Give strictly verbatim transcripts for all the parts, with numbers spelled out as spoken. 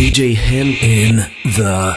D J Hill in the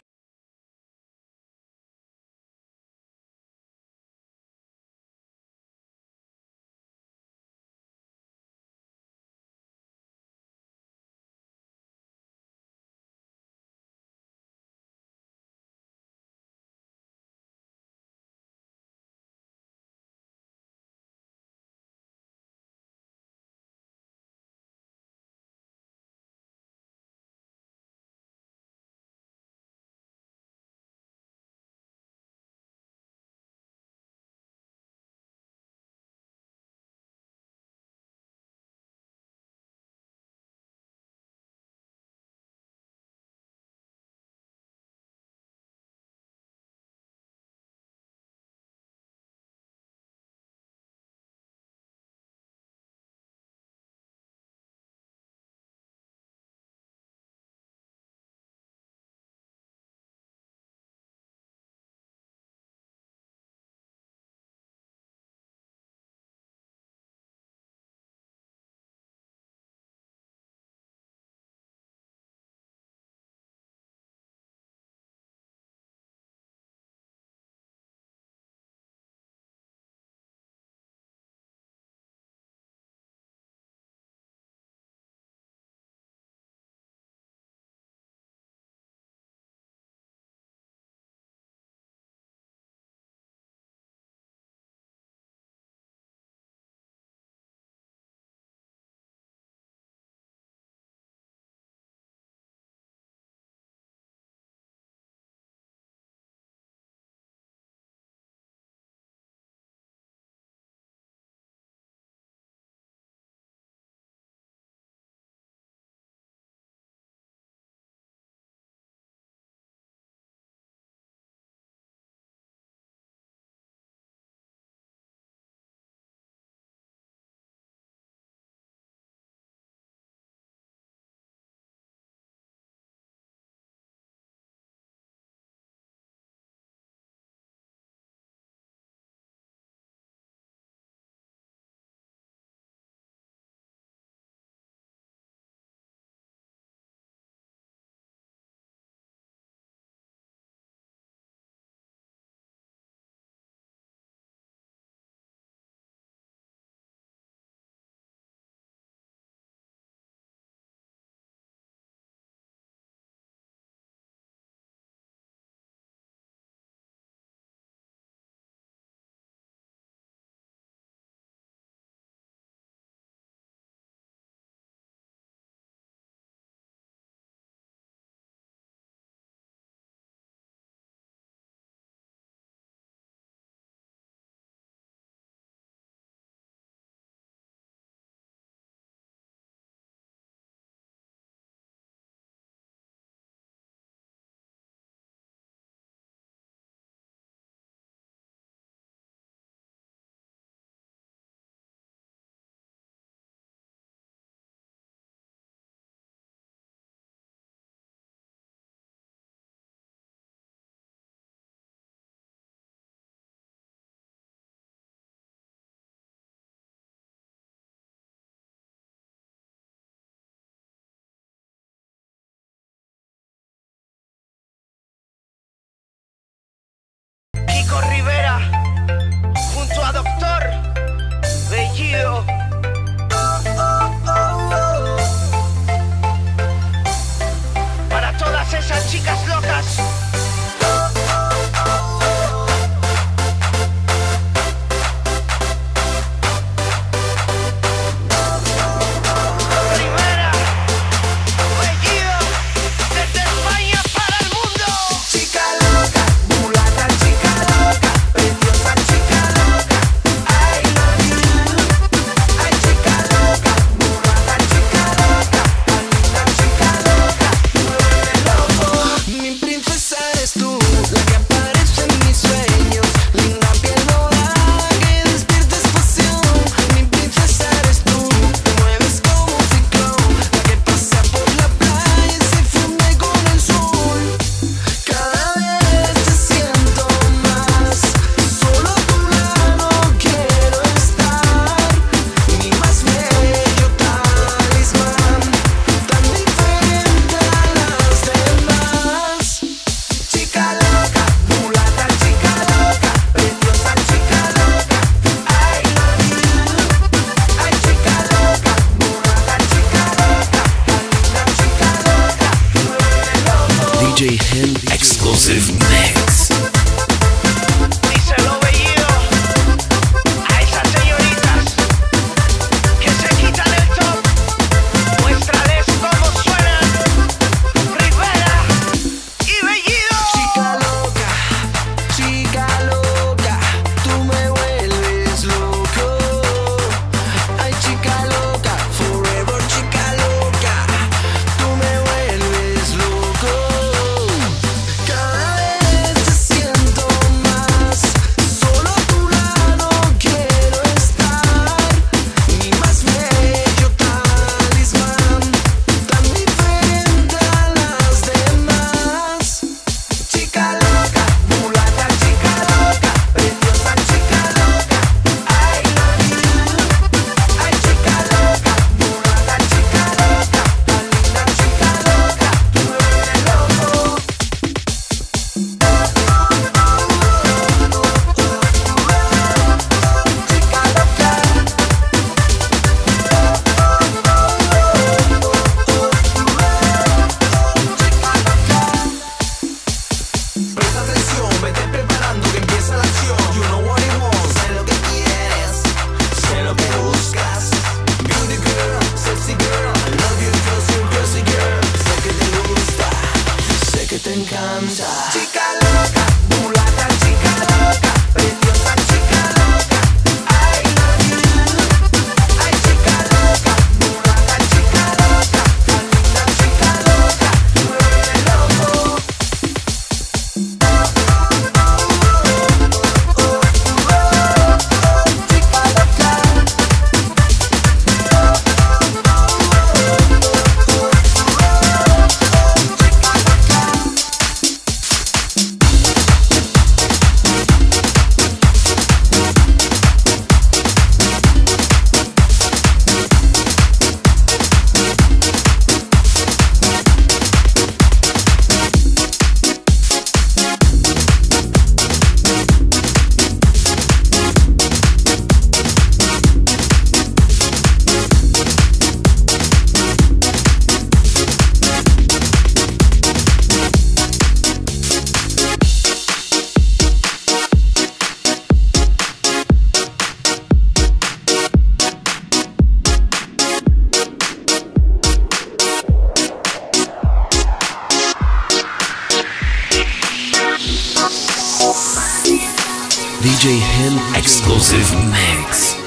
J Hill exclusive mix.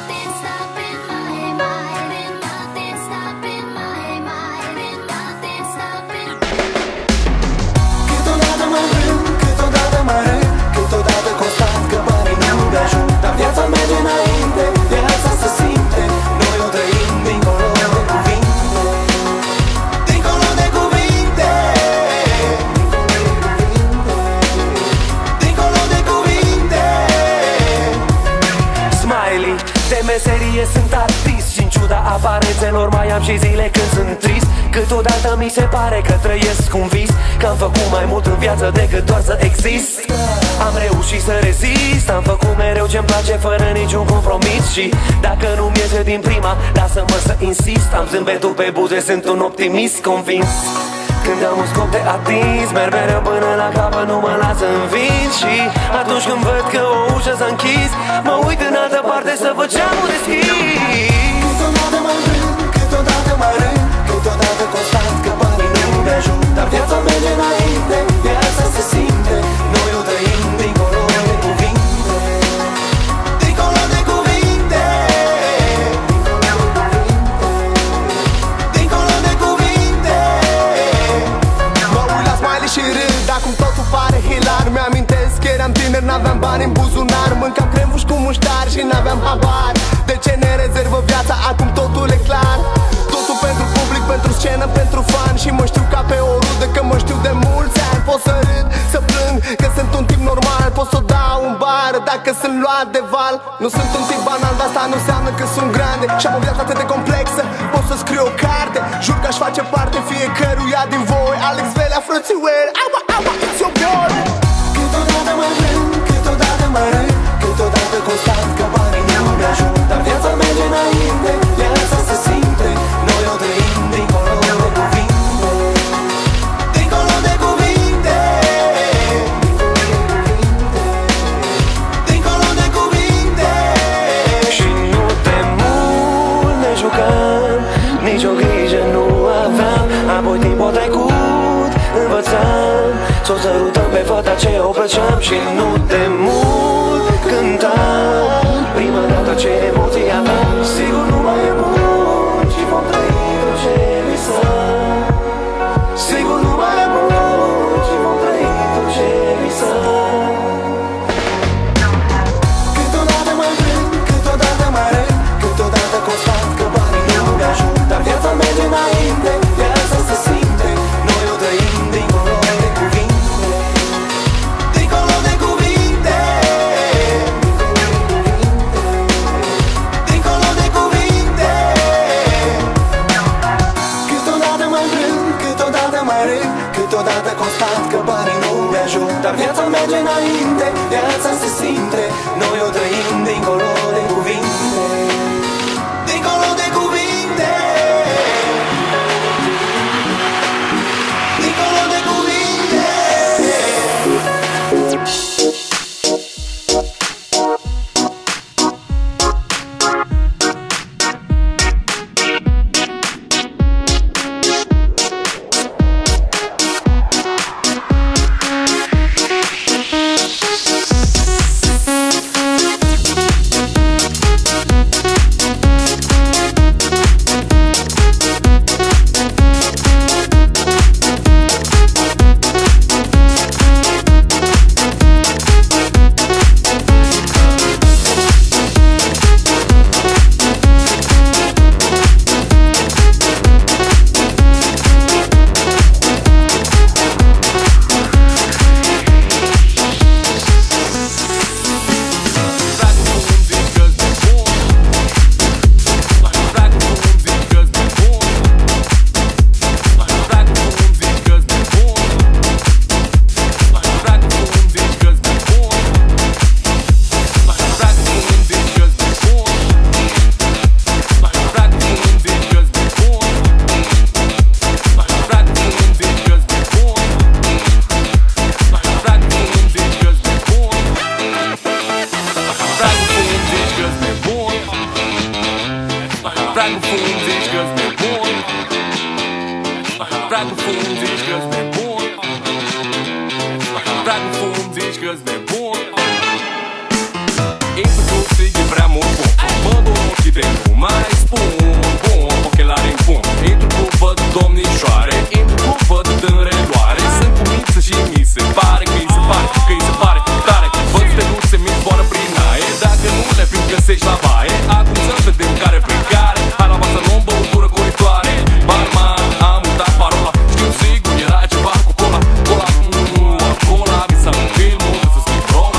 De meserie sunt artist și în ciuda aparențelor mai am și zile când sunt trist. Câteodată mi se pare că trăiesc un vis, că am făcut mai mult în viață decât doar să exist. Am reușit să rezist, am făcut mereu ce-mi place fără niciun compromis. Și dacă nu-mi iese din prima, lasă-mă să insist. Am zâmbetul pe buze, sunt un optimist convins. Când am un scop de atins, merg mereu până la capăt, nu mă las învins. Și atunci când văd că o ușă s-a închis, mă uit în altă parte să văd ce-amul deschis. Câteodată mă rând, câteodată mă rând, câteodată constant că banii nu-mi ajung. Dar viața merge înainte, viața se simte, noi o trăim dincolo de cuvinte. Dincolo de cuvinte, dincolo de cuvinte. Mă uit la smiley și râd, acum totul pare hilar. Mi-amintesc că eram tiner, n-aveam bani în buzunar, mâncam crembuși cu muștar și n-aveam habar de ce ne rezervă viața, acum totul e clar. Totul pentru public, pentru scenă, pentru fan. Și mă știu ca pe o rudă, că mă știu de mulți ani. Pot să râd, să plâng, că sunt un tip normal. Pot să dau un bar dacă sunt luat de val. Nu sunt un tip banal, dar asta nu înseamnă că sunt grande. Și am o viață atât de complexă, pot să scriu o carte. Jur că aș face parte fiecăruia din voi. Alex Velea, frățiueri, aua, aua, it's your boy. Câteodată mă rând, câteodată mă rând, câteodată constant că banii nu-mi ajung. Dar viața merge înainte, viața se simte, noi o trăim dincolo de cuvinte. Dincolo de cuvinte, dincolo de cuvinte. Și nu de mult ne jucam, nicio grijă nu aveam. Apoi timpul trecut, învățam să o sărutăm pe fata ce o plăceam. Și nu de mult cântam prima dată ce emoții aveam. Sigur nu mai e mult și vom trăi tot ce visăm. Sigur nu mai e mult și vom trăi tot ce visăm. Câteodată mă rând, câteodată mă rând, câteodată constant că banii nu-mi ajung. Dar viața merge înainte, viața se simte, noi o trăim dincolo de cuvinte. Dincolo de cuvinte, dincolo de cuvinte. Câteodată mă rând, câteodată mă rând, câteodată constant că banii nu-mi ajung. Dar viața merge înainte, viața se simte, noi o trăim dincolo de cuvinte. Dincolo de cuvinte, dincolo de cuvinte. uite, nu mai spun. Bun, ochelari în pun. Intru cu văd domnișoare, intru cu văd în reloare. Sunt cu miță și mi se pare că îi se pare, că îi se pare tare. Văd steluțe, mi zboară prin aer. Dacă nu le prind, găsești la baie. Acum să vedem care pe care. Hai la masă, luăm băutură curitoare. Barman, am uitat parola. Știu sigur, era ceva cu cola. Cola, mmm, cola. Visam un film, unde să schimb rola.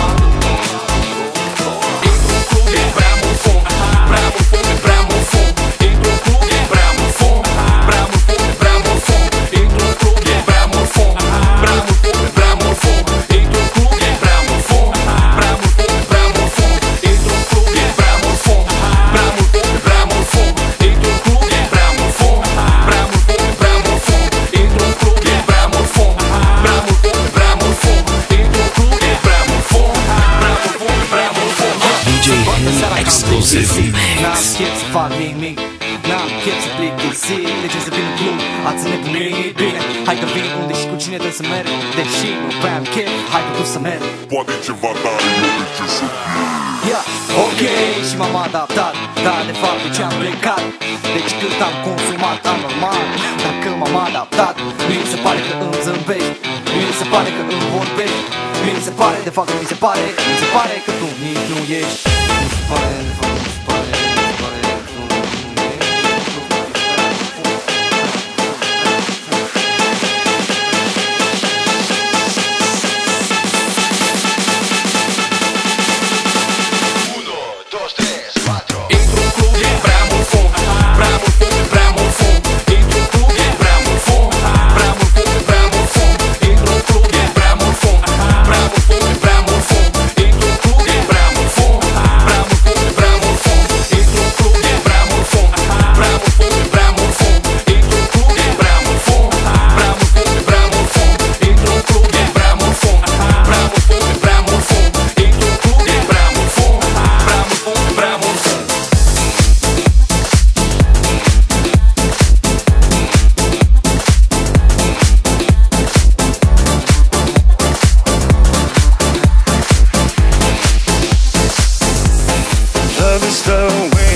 Intru în club, e prea mult fum. Prea mult fum, e prea mult fum. Intru în club, e prea mult fum. Prea mult fum, e prea mult fum. Intru în club, e prea mult fum. Prea mult fum, e prea mult fum. Intru în club, e prea mult fum. Prea mult fum, e prea mult fum. Intru în club, e prea mult fum. Prea mult fum, e prea mult fum. Intru în club, e prea mult fum. Prea mult fum, e prea mult fum. Intru în club, e prea mult fum. Prea mult fum, e prea mult fum. Intru în club, e prea mult fum. Prea mult fum, e prea mult fum. D J Hen Exclusive N-am Mix. chef să fac nimic, n-am chef să plictisit. De ce să vin în club, ați nebunit? Bine, hai că vin unde și cu cine trebuie să merg. Deși nu prea am chef, hai că tu să merg. Poate ceva tare, nu de ce să Yeah, ok, și m-am adaptat. Dar de fapt de ce am plecat? Deci cât am consumat, anormal. Dacă m-am adaptat, mi se pare că îmi zâmbești, mi se pare că îmi vorbești, mi se pare, de fapt mi se pare, mi se pare că tu nici nu ești. Mi se pare, de fapt mi se pare, mi se pare că tu nu ești. Intru în club, e prea mult fum. Prea mult fum, e prea mult fum. Intru în club, e prea mult fum. Prea mult fum, e prea mult fum. Intru în club, e prea mult fum. Prea mult fum, e prea mult fum. Intru în club, e prea mult fum. Prea mult fum, e prea mult fum. Intru în club, e prea mult fum. Prea mult fum, e prea mult fum. Intru în club, e prea mult fum. Prea mult fum, e prea mult fum. Intru în club, e prea mult fum. Prea mult fum, e prea mult fum. Intru în club, e prea mult fum. Prea mult fum, e prea mult fum. Love is the way.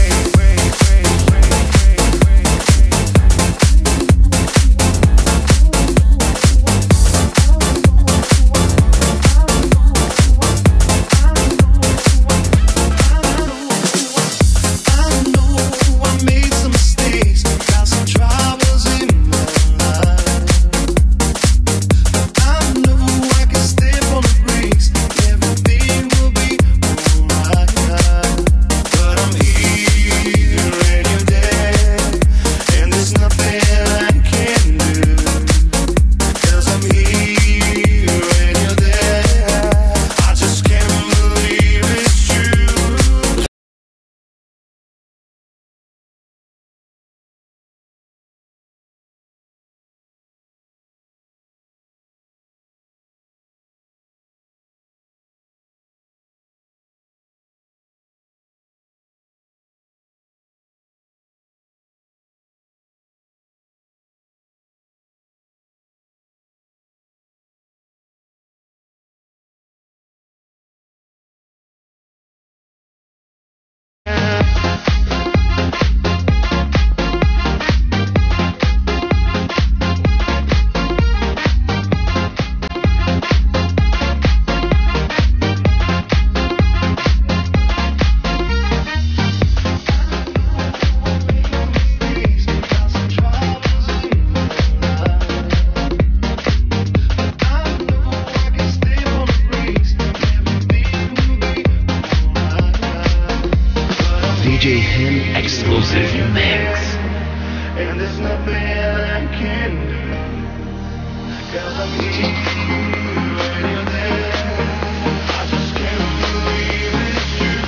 D J Hen Exclusive Mix. And there's nothing I can do, 'cause I'm here when you're there. I just can't believe it's true.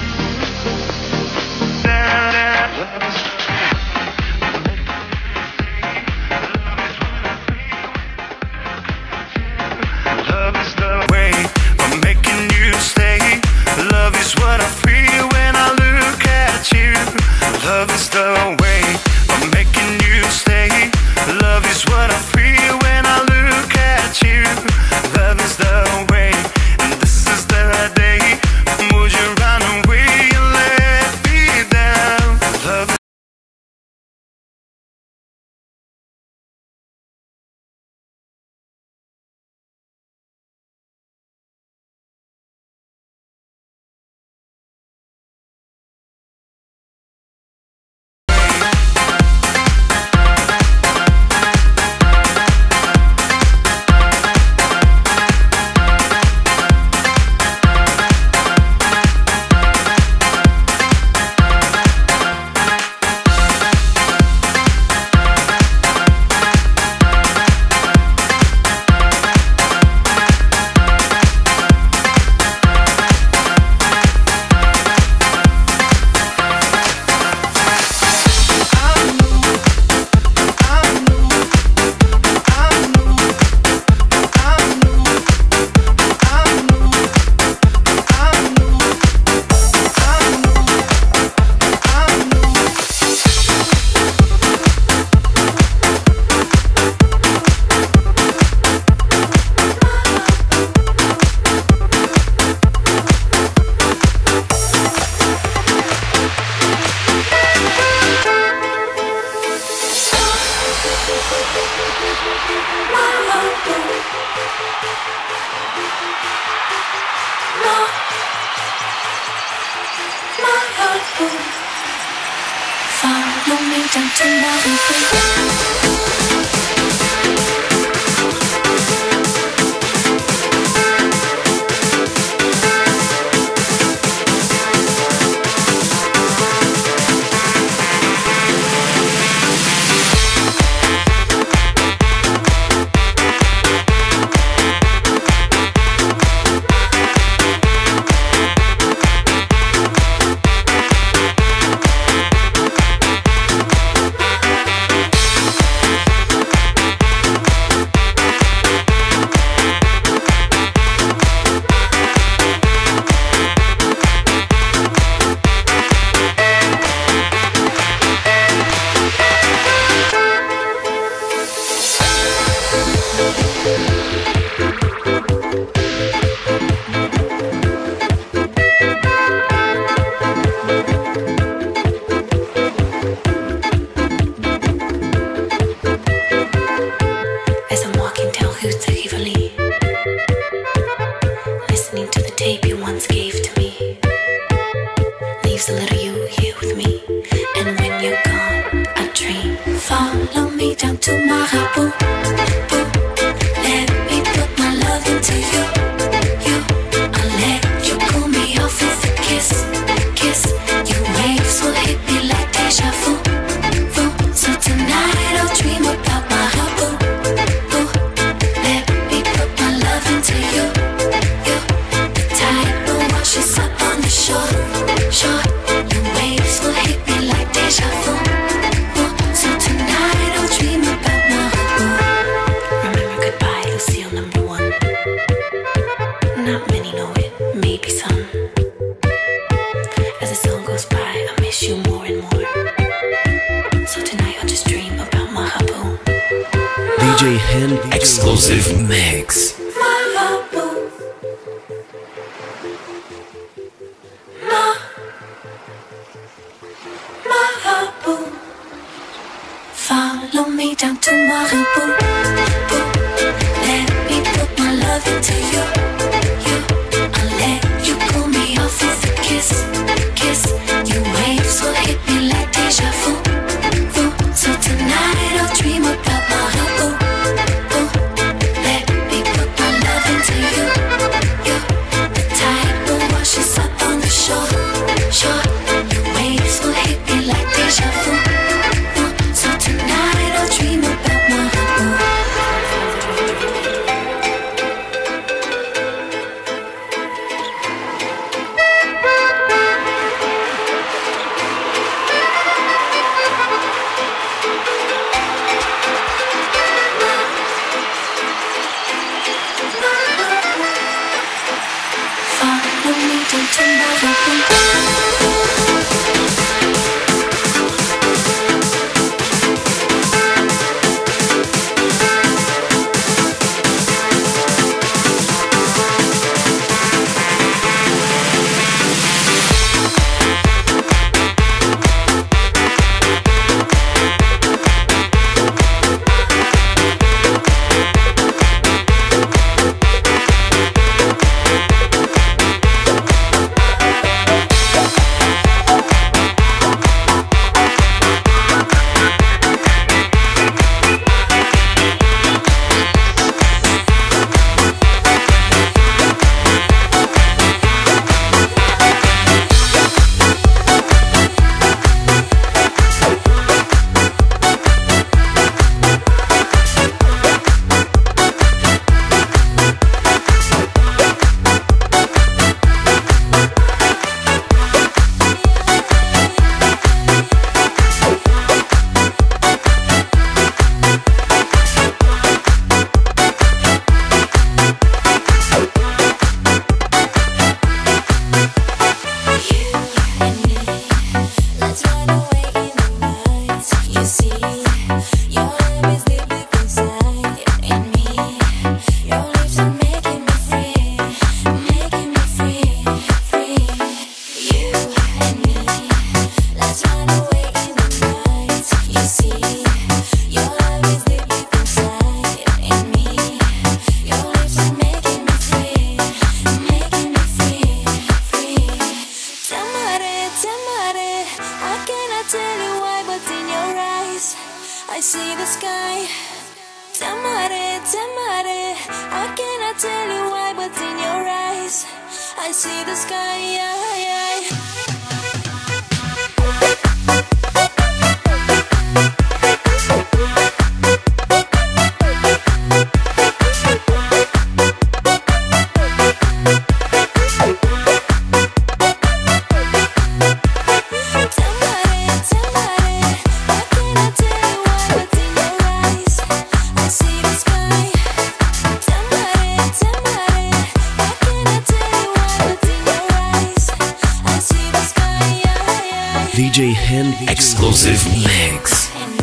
Love is Love is the way of making you stay. Love is what I feel when I look at you. Love is the way of making you stay. Love is what I feel when I look at you. Love is Follow me down to Malibu. D J Hen exclusive mix. Follow me down to Malibu. Let me put my love into you. You, I'll let you cool me off with a kiss. Kiss, your waves will hit me like deja vu. Vu. So tonight I'll dream about Malibu. Let me put my love into you. You, the tide will wash us up on the shore. Shore, your waves will hit me like deja vu. So tonight I'll dream about Malibu. sky. Tamare, tamare, I cannot tell you why, but in your eyes, I see the sky. Yeah, yeah. D J Hen exclusive mix.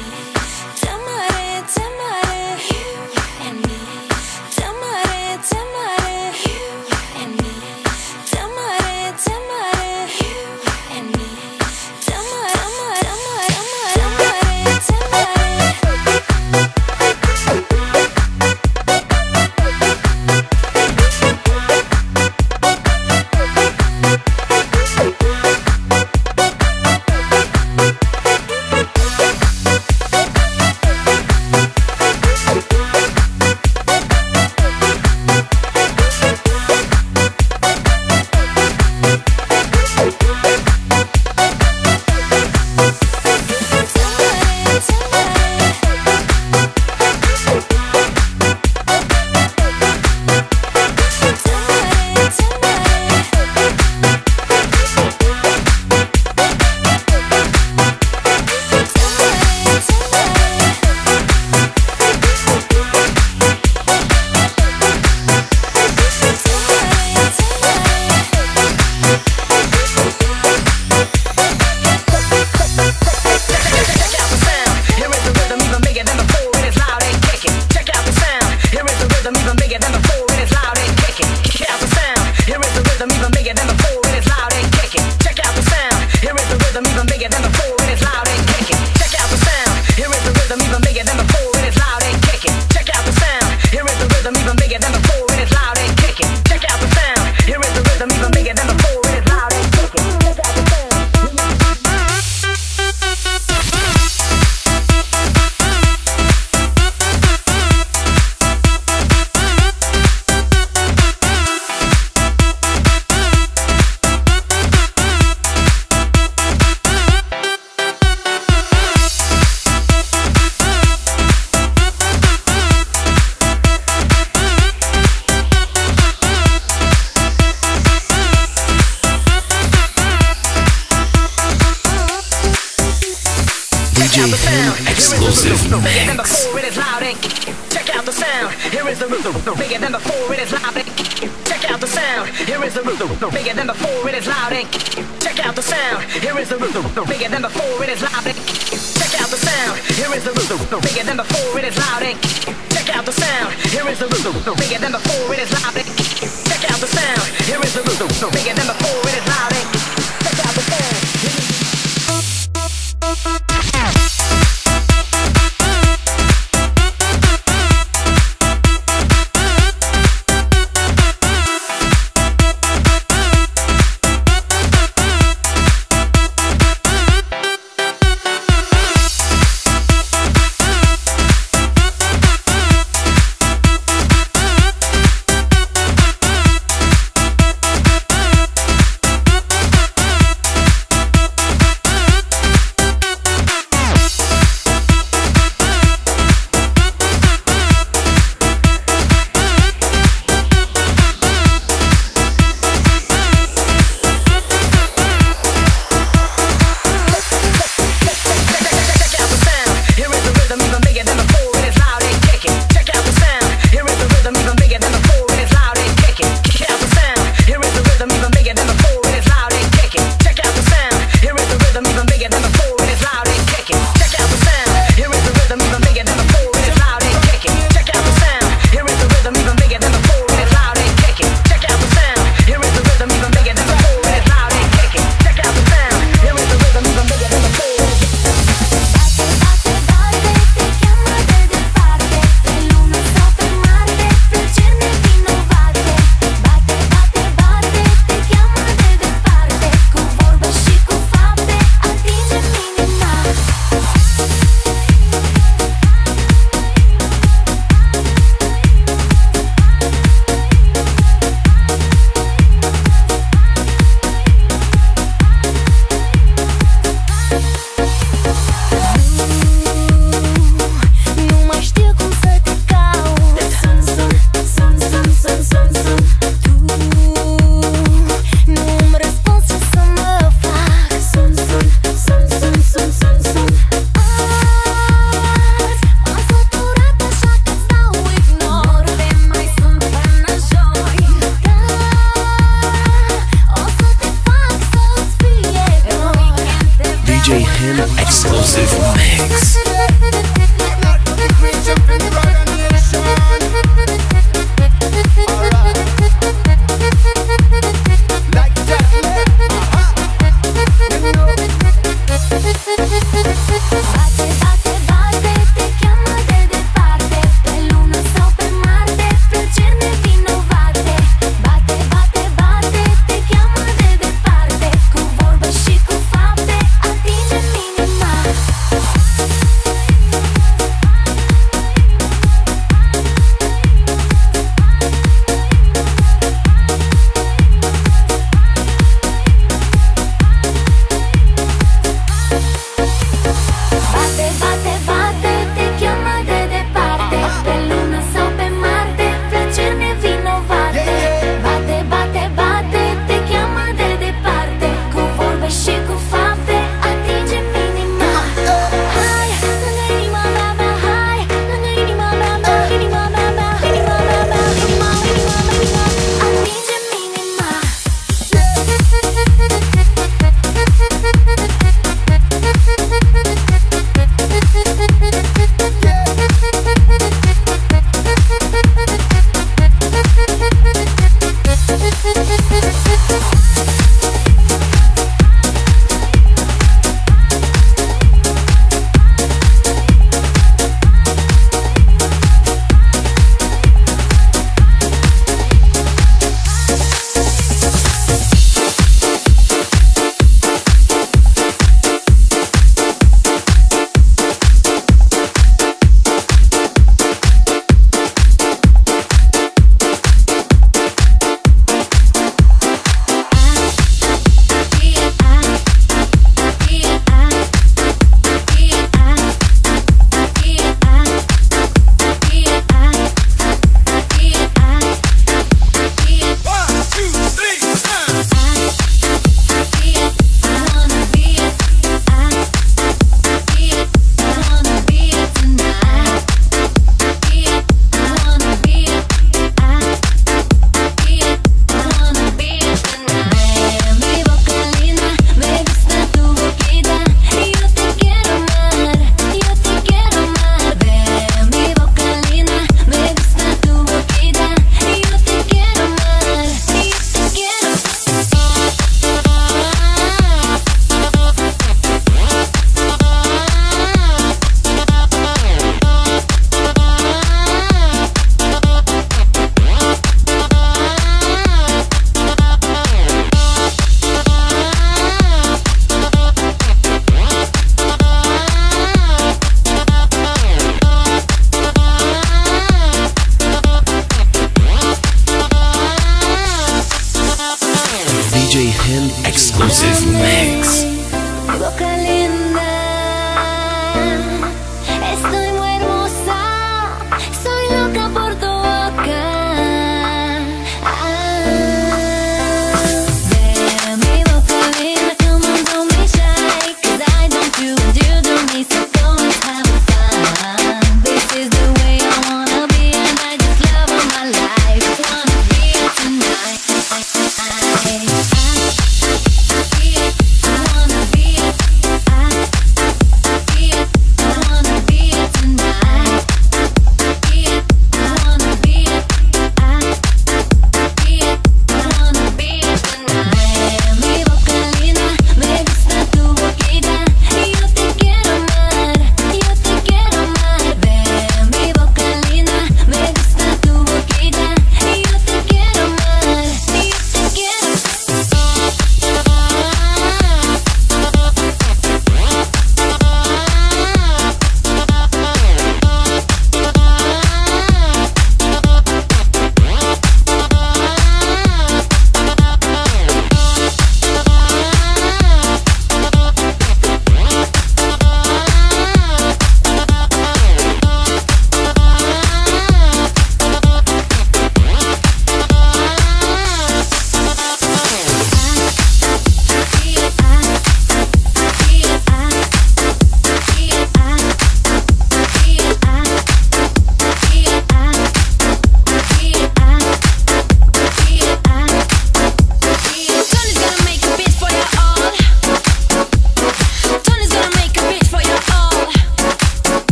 Exclusive mix. Check out the sound. Here is the rhythm. Bigger than before. It is loud. Check out the sound. Here is the rhythm. Bigger than before. It is loud. Check out the sound. Here is the rhythm. Bigger than before. It is loud. Check out the sound. Here is the rhythm. Bigger than before. It is loud. Check out the sound. Here is the rhythm. Bigger than before. It is loud. Check out the sound. Here is the rhythm. Bigger than before. It is loud. Check out the sound.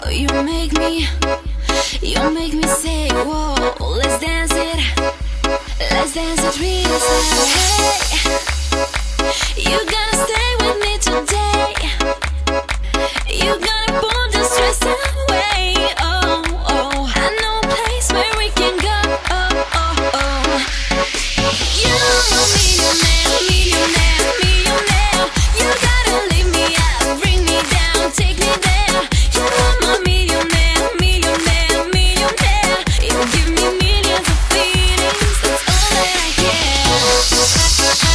you make me, you make me say, whoa, let's dance it, let's dance it real slow. Hey, you gotta stay with me today. You gotta pull the stress away. Oh, oh, I know a place where we can go. Oh, oh, oh. You're a millionaire, millionaire, millionaire. You gotta lift me up, bring me down, take me there. You're my millionaire, millionaire, millionaire. You give me millions of feelings, that's all that I care.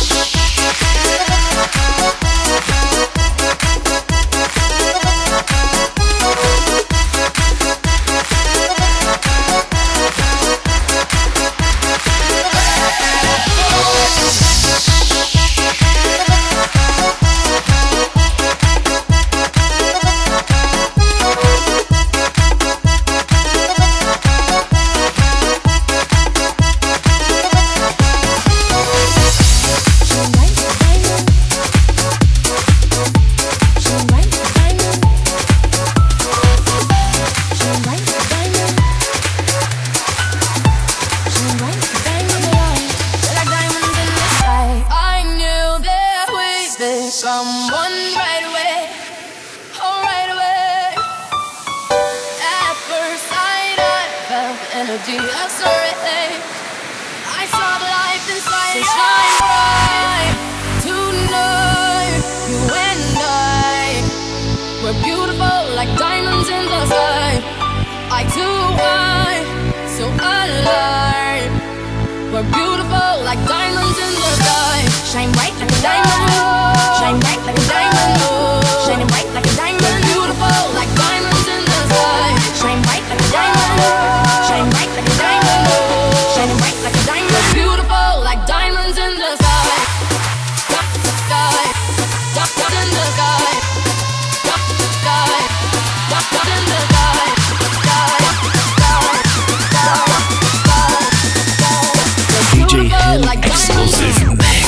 Someone right away, oh right away. At first sight I felt the energy of surrender. I saw the life inside you. Shine bright tonight. You and I, we're beautiful like diamonds in the sky. Eye to eye, so alive. We're beautiful like diamonds in the sky. Shine bright like a diamond. Shine bright like a diamond, oh. Shining bright like a diamond. Beautiful like diamonds in the sky. Shine bright like a diamond. Shine bright like a diamond, oh. Shining bright like a diamond. Beautiful like diamonds in the sky. Sky, sky, in the sky. Sky, sky, in the sky. Sky, sky, sky, sky. D J Hen exclusive mix.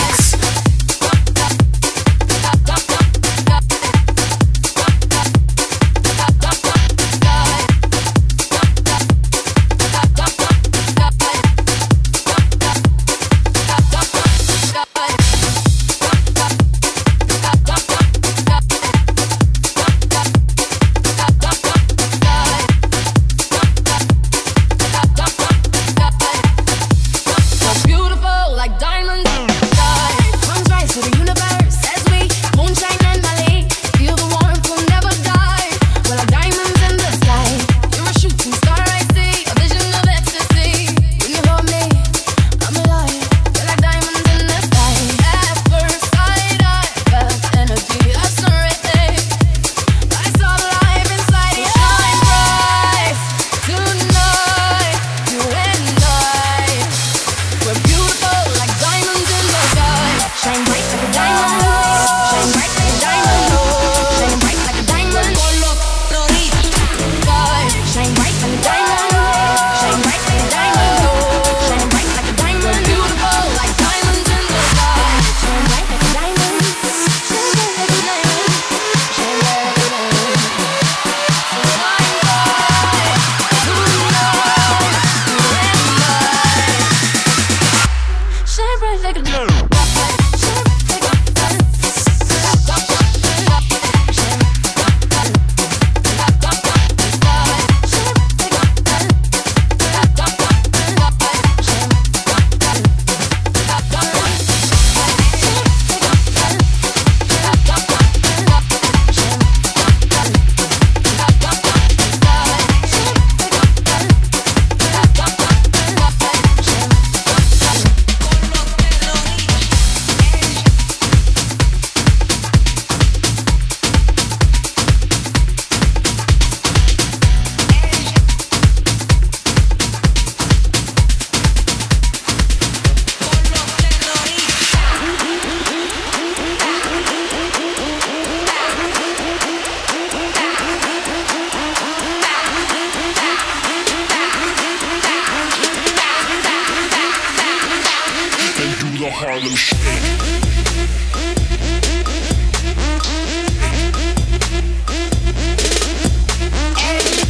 Harlem Shake. Hey.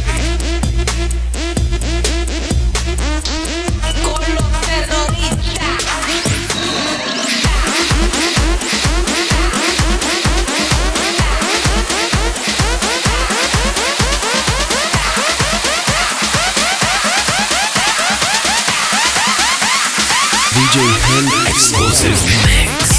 exclusive mix.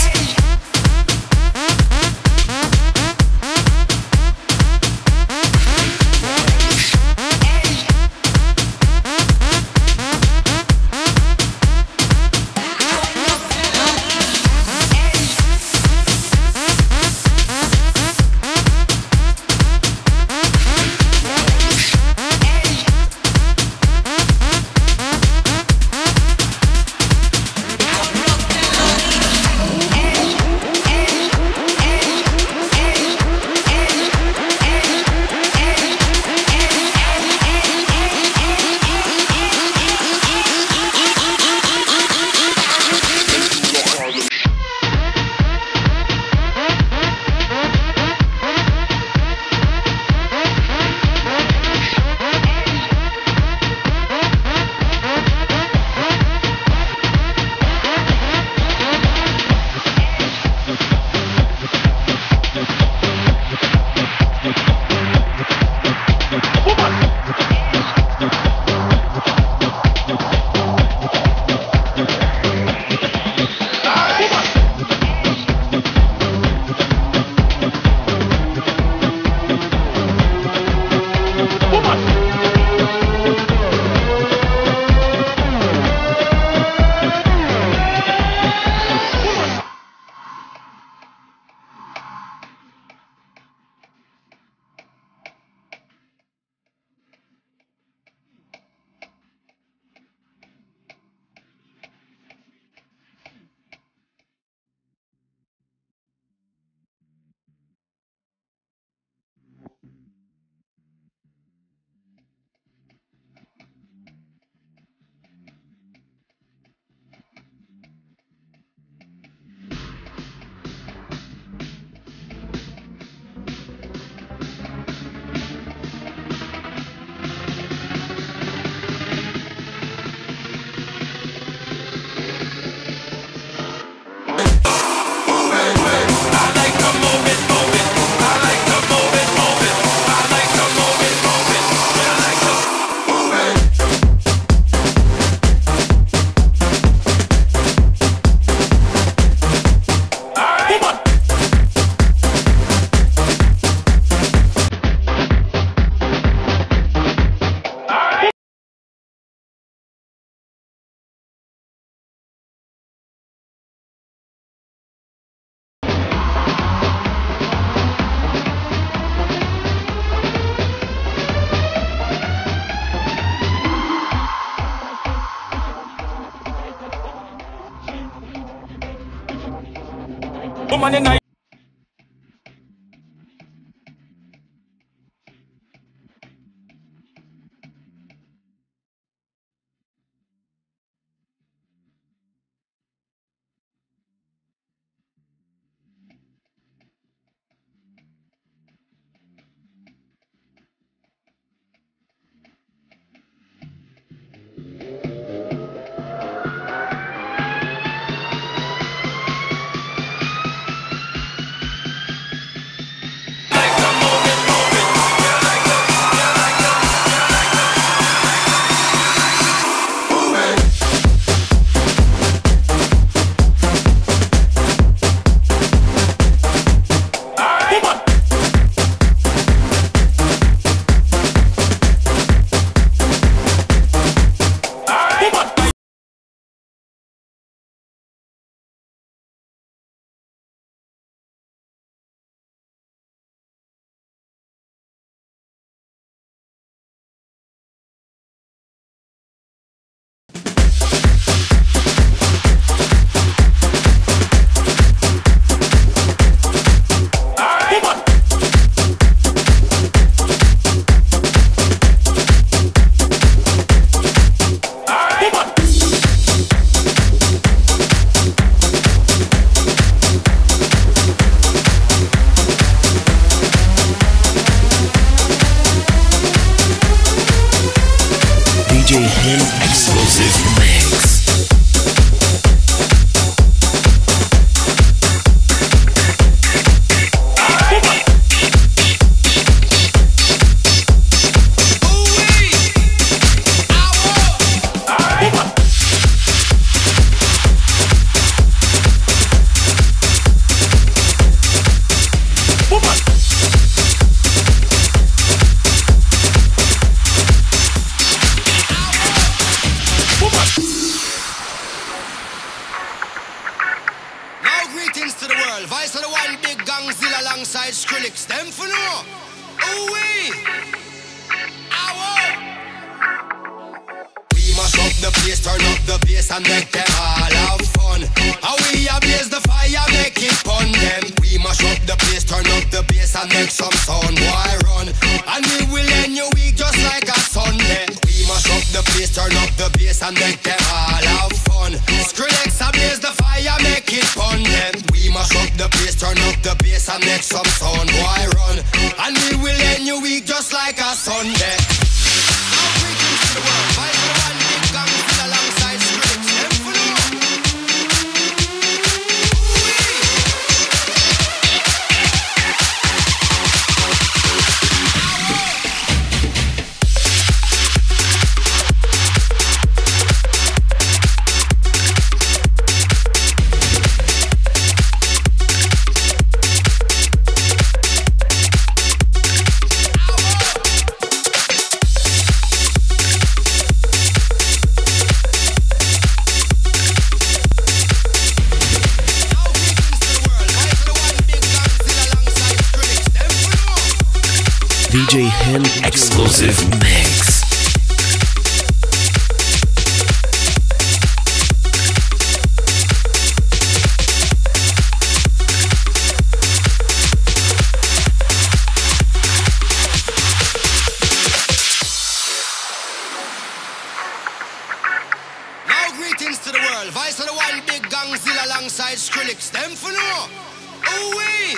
Woman in night. D J Him exclusive mix. the place, turn up the bass and make them all have fun. How we ablaze the fire, make it fun them. We mash up the place, turn up the bass and make some sound, why run? And we will end your week just like a Sunday. We mash up the place, turn up the bass and make them all have fun. Skrillex ablaze the fire, make it fun them. We mash up the place, turn up the bass and make some sound, why run? And we will end your week just like a Sunday. D J Hen exclusive mix. Now greetings to the world. Vice of the one big gangzilla alongside Skrillex. Them for no. Ooh wee.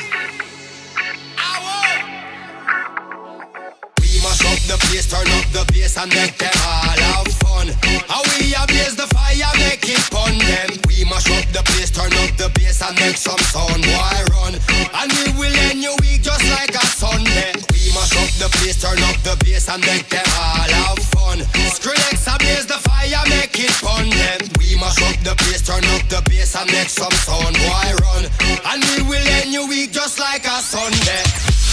Mash up the place, turn up the bass and make them all have fun. How we ablaze the fire, make it fun them. We mash up the place, turn up the bass and make some sound, why run? And we will end your week just like a Sunday. We mash up the place, turn up the bass and make them all have fun. Skrillex ablaze the fire, make it fun them. We mash up the place, turn up the bass and make some sound, why run? And we will end your week just like a Sunday.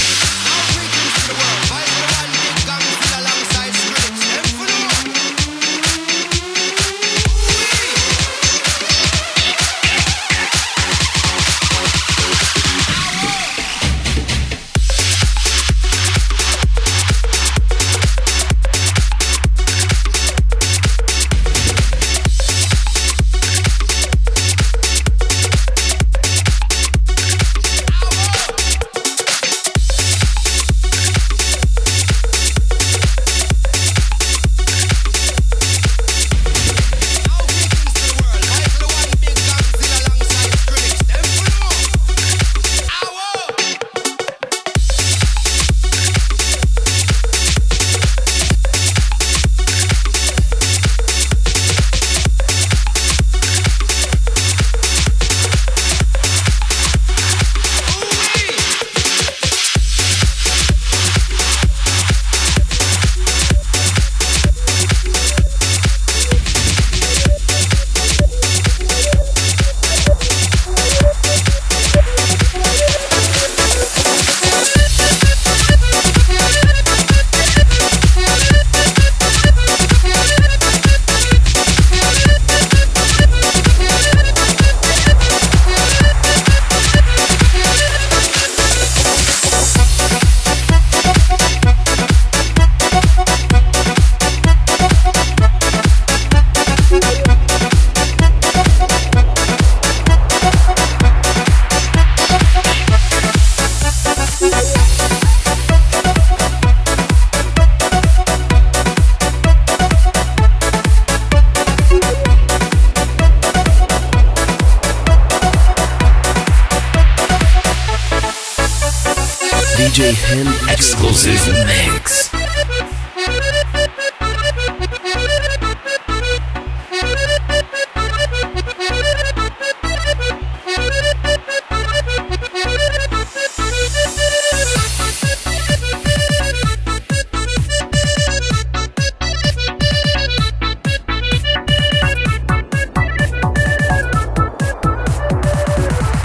D J Hen exclusive mix.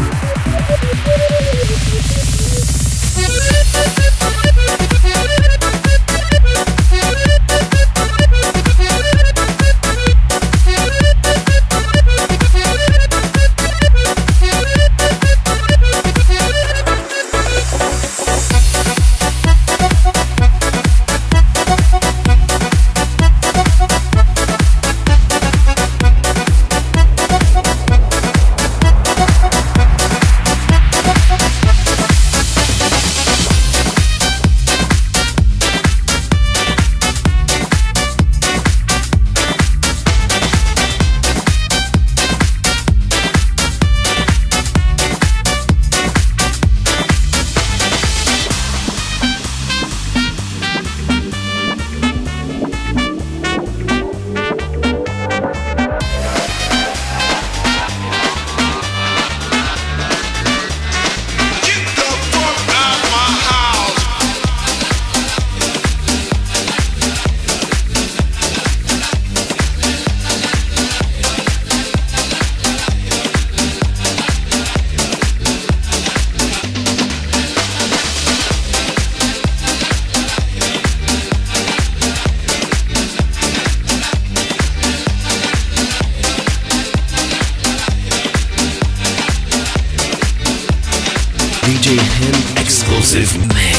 We'll be right back. D J Hen exclusive mix.